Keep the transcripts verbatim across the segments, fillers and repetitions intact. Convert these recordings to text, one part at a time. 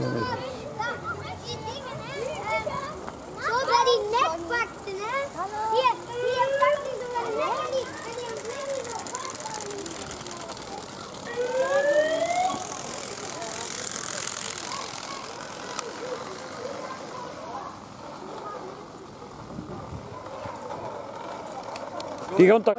Zo bij die nek pakten, hè? Hier, hier pakt hij zo bij de nek en die en die Die gaan tak.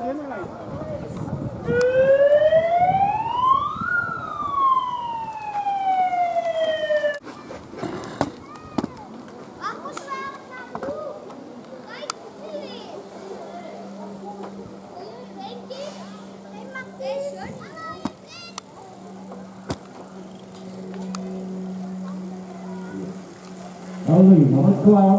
Hallo, man, klaar.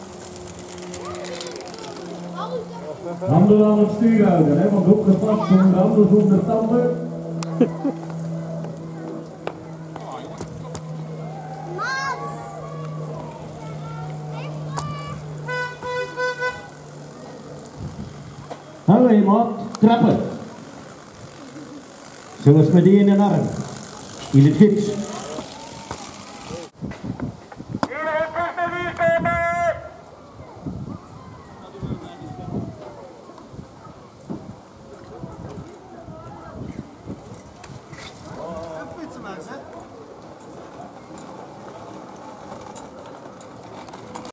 Handen aan het stuur houden, hè, want opgepast doen de handen zonder tanden. Hallo iemand, trappen. Zoals met die in de arm. In het fiets.